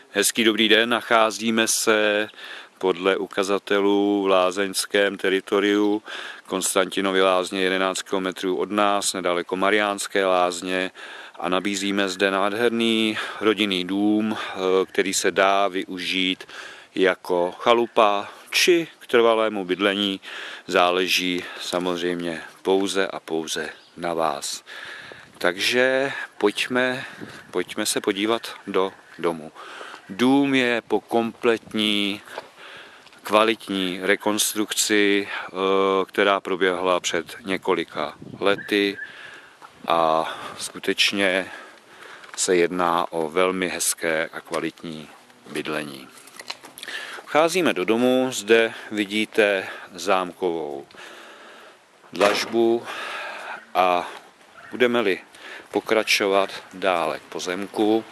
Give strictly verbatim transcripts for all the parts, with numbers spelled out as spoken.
Hezký dobrý den, nacházíme se podle ukazatelů v lázeňském teritoriu Konstantinovy lázně jedenáct kilometrů od nás, nedaleko Mariánské lázně, a nabízíme zde nádherný rodinný dům, který se dá využít jako chalupa či k trvalému bydlení, záleží samozřejmě pouze a pouze na vás. Takže pojďme, pojďme se podívat do domu. Dům je po kompletní kvalitní rekonstrukci, která proběhla před několika lety, a skutečně se jedná o velmi hezké a kvalitní bydlení. Vcházíme do domu, zde vidíte zámkovou dlažbu a budeme-li pokračovat dále k pozemku,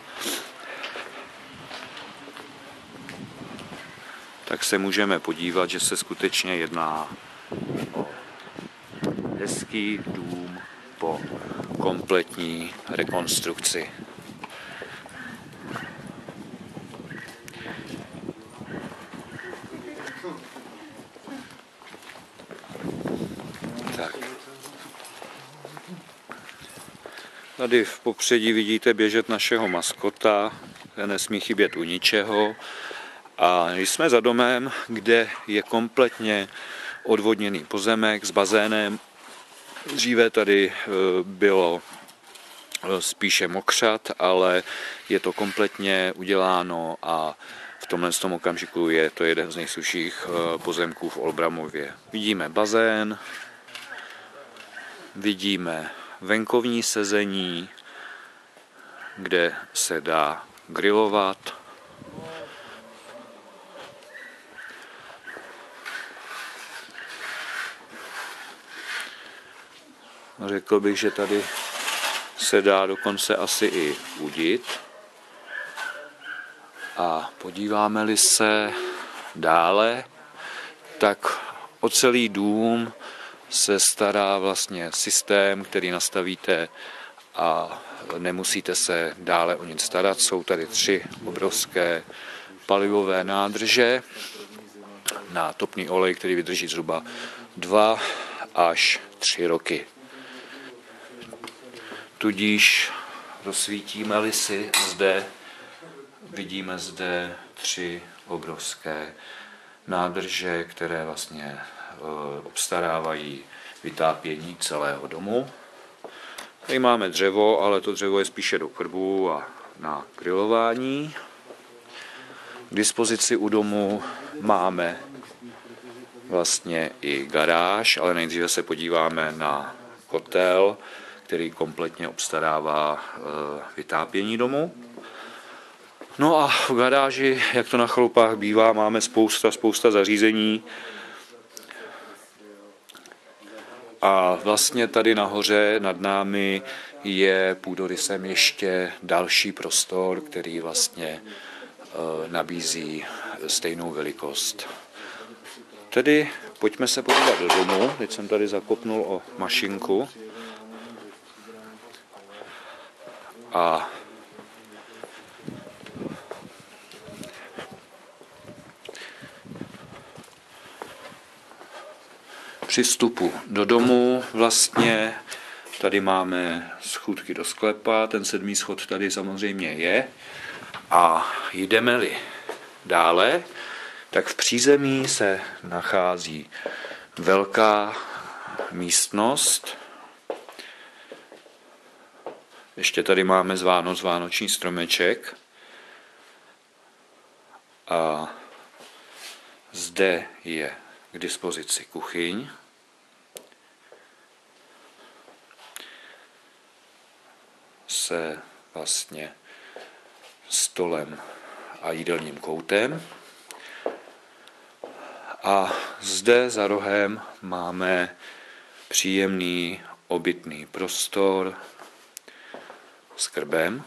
tak se můžeme podívat, že se skutečně jedná o hezký dům po kompletní rekonstrukci. Tak. Tady v popředí vidíte běžet našeho maskota, ten nesmí chybět u ničeho. A jsme za domem, kde je kompletně odvodněný pozemek s bazénem. Dříve tady bylo spíše mokřat, ale je to kompletně uděláno a v tomhle tom okamžiku je to jeden z nejsušších pozemků v Olbramově. Vidíme bazén, vidíme venkovní sezení, kde se dá grilovat. Řekl bych, že tady se dá dokonce asi i udit. A podíváme-li se dále, tak o celý dům se stará vlastně systém, který nastavíte a nemusíte se dále o nic starat. Jsou tady tři obrovské palivové nádrže na topný olej, který vydrží zhruba dva až tři roky. Tudíž rozsvítíme-li si zde, vidíme zde tři obrovské nádrže, které vlastně obstarávají vytápění celého domu. Tady máme dřevo, ale to dřevo je spíše do krbu a na grilování. K dispozici u domu máme vlastně i garáž, ale nejdříve se podíváme na kotel, který kompletně obstarává vytápění domu. No a v garáži, jak to na chalupách bývá, máme spousta, spousta zařízení. A vlastně tady nahoře nad námi je půdorysem ještě další prostor, který vlastně nabízí stejnou velikost. Tedy pojďme se podívat do domu. Teď jsem tady zakopnul o mašinku. A při vstupu do domu vlastně tady máme schůdky do sklepa, ten sedmý schod tady samozřejmě je. A jdeme-li dále, tak v přízemí se nachází velká místnost. Ještě tady máme z Vánoc vánoční stromeček. A zde je k dispozici kuchyň. Se vlastně stolem a jídelním koutem. A zde za rohem máme příjemný obytný prostor s krbem.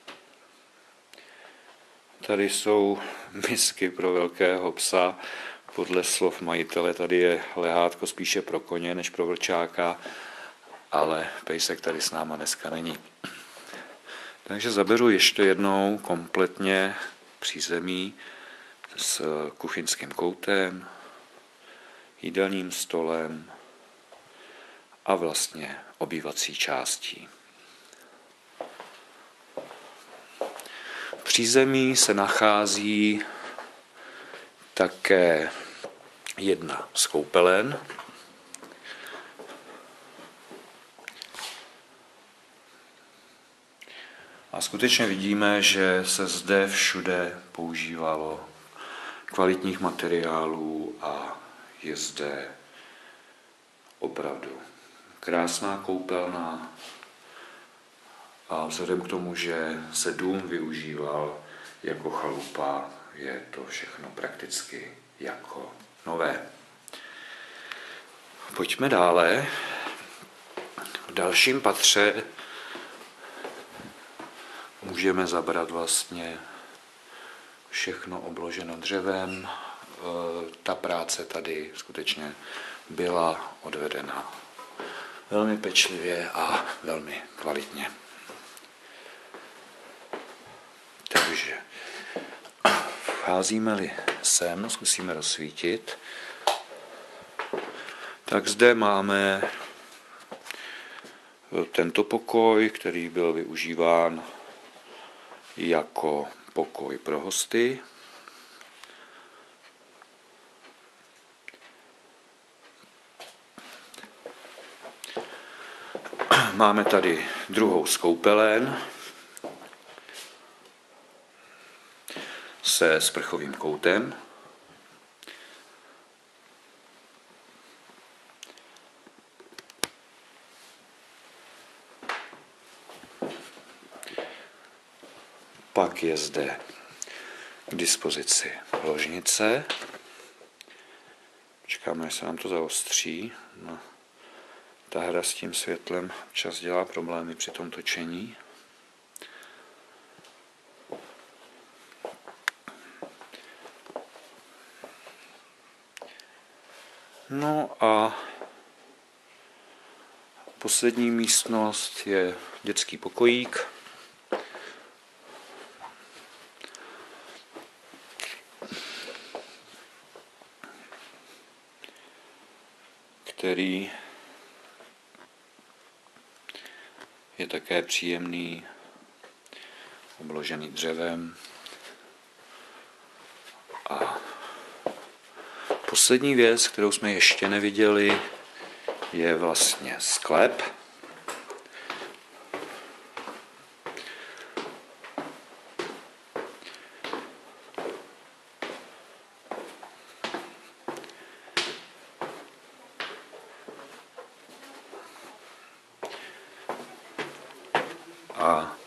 Tady jsou misky pro velkého psa, Podle slov majitele tady je lehátko spíše pro koně než pro vlčáka, ale pejsek tady s náma dneska není. Takže zaberu ještě jednou kompletně přízemí s kuchyňským koutem, jídelním stolem a vlastně obývací částí. V přízemí se nachází také jedna z koupelen. A skutečně vidíme, že se zde všude používalo kvalitních materiálů a je zde opravdu krásná koupelna. A vzhledem k tomu, že se dům využíval jako chalupa, je to všechno prakticky jako nové. Pojďme dále. V dalším patře můžeme zabrat vlastně všechno obloženo dřevem. Ta práce tady skutečně byla odvedena velmi pečlivě a velmi kvalitně. Takže vcházíme-li sem, zkusíme rozsvítit, tak zde máme tento pokoj, který byl využíván jako pokoj pro hosty. Máme tady druhou z koupelen se sprchovým koutem. Pak je zde k dispozici ložnice. Čekáme, až se nám to zaostří. No, ta hra s tím světlem čas dělá problémy při tom točení. No a poslední místnost je dětský pokojík. Který je také příjemný, obložený dřevem. A poslední věc, kterou jsme ještě neviděli, je vlastně sklep. A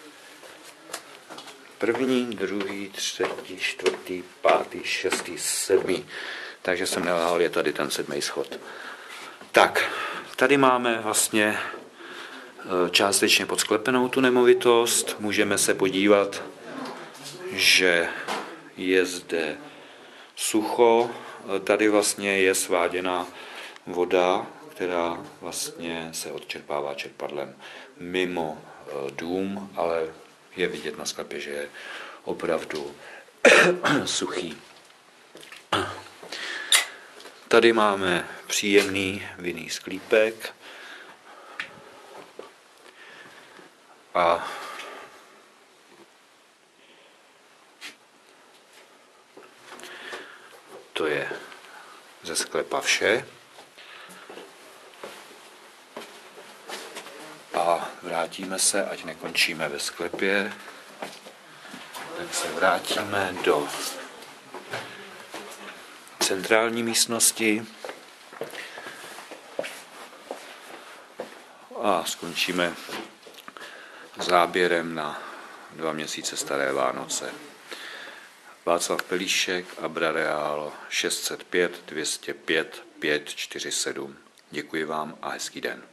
první, druhý, třetí, čtvrtý, pátý, šestý, sedmý. Takže jsem nelhal, je tady ten sedmý schod. Tak, tady máme vlastně částečně podsklepenou tu nemovitost. Můžeme se podívat, že je zde sucho. Tady vlastně je sváděna voda, která vlastně se odčerpává čerpadlem mimo dům, ale je vidět na sklepě, že je opravdu suchý. Tady máme příjemný vinný sklípek a to je ze sklepa vše. A vrátíme se, ať nekončíme ve sklepě, tak se vrátíme do centrální místnosti a skončíme záběrem na dva měsíce staré Vánoce. Václav Pelíšek, Abrareál šest set pět dvě stě pět pět čtyři sedm. Děkuji vám a hezký den.